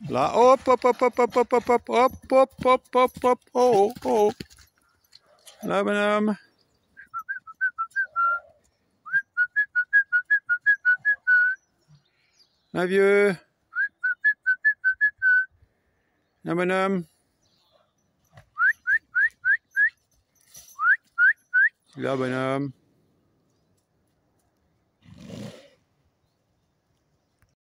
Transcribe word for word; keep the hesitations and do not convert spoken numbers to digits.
Là, hop, hop, hop, hop, hop, hop, hop, hop, hop, hop, hop, hop, hop, oh, oh, oh. Là, bonhomme. Là, vieux. Là, bonhomme. Là, bonhomme.